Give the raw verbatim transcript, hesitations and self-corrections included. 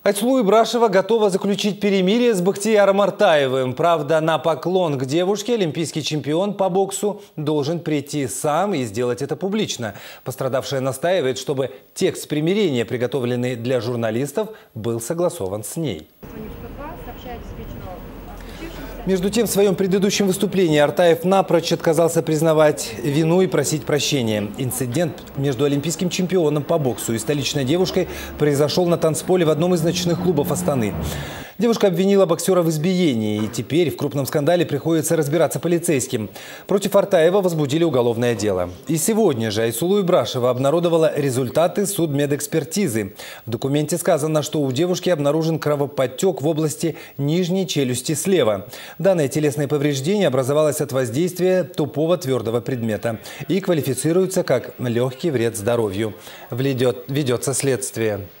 Айсулу Ибрашева готова заключить перемирие с Бахтияром Артаевым. Правда, на поклон к девушке олимпийский чемпион по боксу должен прийти сам и сделать это публично. Пострадавшая настаивает, чтобы текст примирения, приготовленный для журналистов, был согласован с ней. Между тем, в своем предыдущем выступлении Артаев напрочь отказался признавать вину и просить прощения. Инцидент между олимпийским чемпионом по боксу и столичной девушкой произошел на танцполе в одном из ночных клубов Астаны. Девушка обвинила боксера в избиении, и теперь в крупном скандале приходится разбираться полицейским. Против Артаева возбудили уголовное дело. И сегодня же Айсулу Ибрашева обнародовала результаты судмедэкспертизы. В документе сказано, что у девушки обнаружен кровоподтек в области нижней челюсти слева. Данное телесное повреждение образовалось от воздействия тупого твердого предмета и квалифицируется как легкий вред здоровью. Ведется следствие.